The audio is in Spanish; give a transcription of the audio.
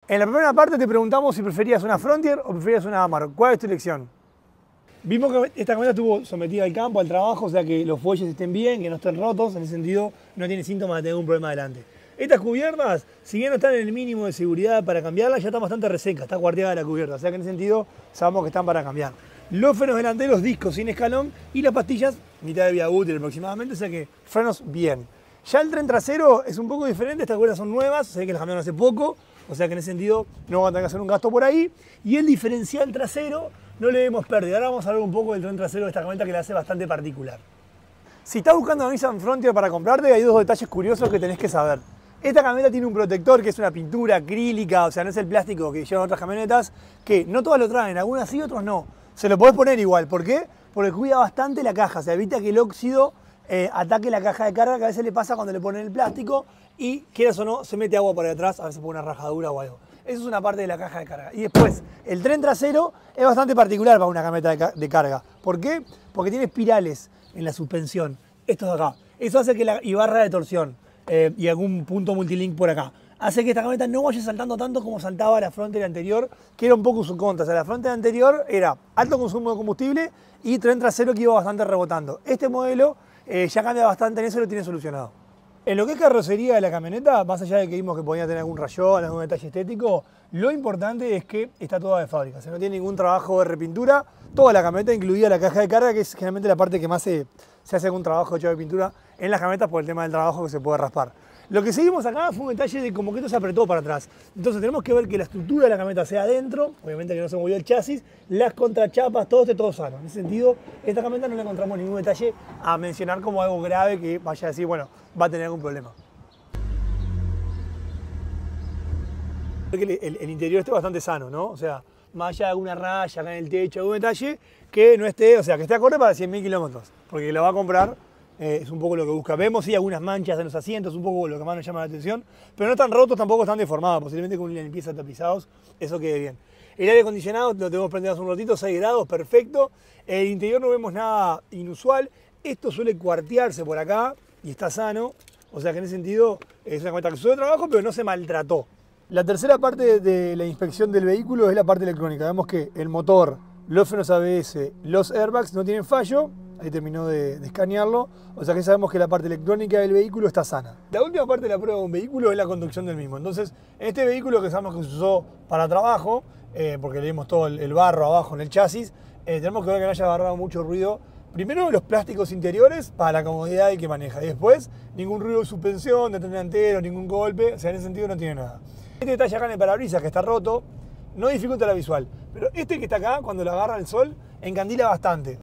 En la primera parte te preguntamos si preferías una Frontier o preferías una Amarok. ¿Cuál es tu elección? Vimos que esta camioneta estuvo sometida al campo, al trabajo, o sea que los fuelles estén bien, que no estén rotos, en ese sentido no tiene síntomas de tener un problema adelante. Estas cubiertas, si bien no están en el mínimo de seguridad para cambiarlas, ya están bastante resecas, está cuarteada la cubierta, o sea que en ese sentido sabemos que están para cambiar. Los frenos delanteros, discos sin escalón y las pastillas, mitad de vía útil aproximadamente, o sea que frenos bien. Ya el tren trasero es un poco diferente, estas cubiertas son nuevas, sé que las cambiaron hace poco, o sea que en ese sentido no van a tener que hacer un gasto por ahí. Y el diferencial trasero no le vemos pérdida. Ahora vamos a hablar un poco del tren trasero de esta camioneta que la hace bastante particular. Si estás buscando una Nissan Frontier para comprarte, hay dos detalles curiosos que tenés que saber. Esta camioneta tiene un protector que es una pintura acrílica, o sea, no es el plástico que llevan otras camionetas, que no todas lo traen, algunas sí, otros no. Se lo podés poner igual, ¿por qué? Porque cuida bastante la caja, o sea, evita que el óxido ataque la caja de carga, que a veces le pasa cuando le ponen el plástico y, quieras o no, se mete agua por detrás, a veces por una rajadura o algo. Eso es una parte de la caja de carga. Y después, el tren trasero es bastante particular para una camioneta de carga. ¿Por qué? Porque tiene espirales en la suspensión. Esto de acá. Eso hace que y barra de torsión y algún punto multilink por acá. Hace que esta camioneta no vaya saltando tanto como saltaba la Frontier anterior, que era un poco su contra. O sea, la Frontier anterior era alto consumo de combustible y tren trasero que iba bastante rebotando. Este modelo ya cambia bastante en eso y lo tiene solucionado. En lo que es carrocería de la camioneta, más allá de que vimos que podía tener algún rayón, algún detalle estético, lo importante es que está toda de fábrica. O sea, no tiene ningún trabajo de repintura. Toda la camioneta, incluida la caja de carga, que es generalmente la parte que más se hace algún trabajo hecho de pintura en las camionetas por el tema del trabajo que se puede raspar. Lo que seguimos acá fue un detalle de como que esto se apretó para atrás. Entonces tenemos que ver que la estructura de la camioneta sea adentro, obviamente que no se movió el chasis, las contrachapas, todo esté todo sano. En ese sentido, esta camioneta no le encontramos ningún detalle a mencionar como algo grave que vaya a decir, bueno, va a tener algún problema. El interior esté bastante sano, ¿no? O sea, más allá de alguna raya acá en el techo, algún detalle que no esté, o sea, que esté acorde para 100.000 kilómetros, porque lo va a comprar. Es un poco lo que busca. Vemos sí algunas manchas en los asientos, un poco lo que más nos llama la atención, pero no están rotos, tampoco están deformados, posiblemente con una limpieza tapizados, eso quede bien. El aire acondicionado lo tenemos prendido hace un ratito, 6 grados, perfecto. El interior no vemos nada inusual. Esto suele cuartearse por acá y está sano, o sea que en ese sentido es una camioneta que sube trabajo, pero no se maltrató. La tercera parte de la inspección del vehículo es la parte electrónica. Vemos que el motor, los frenos ABS, los airbags no tienen fallo. Ahí terminó de escanearlo, o sea que sabemos que la parte electrónica del vehículo está sana. La última parte de la prueba de un vehículo es la conducción del mismo. Entonces, este vehículo que sabemos que se usó para trabajo, porque le dimos todo el barro abajo en el chasis, tenemos que ver que no haya agarrado mucho ruido. Primero los plásticos interiores para la comodidad del que maneja, y después ningún ruido de suspensión, de tren delantero, ningún golpe, o sea en ese sentido no tiene nada. Este detalle acá en el parabrisas que está roto, no dificulta la visual, pero este que está acá, cuando lo agarra el sol, encandila bastante.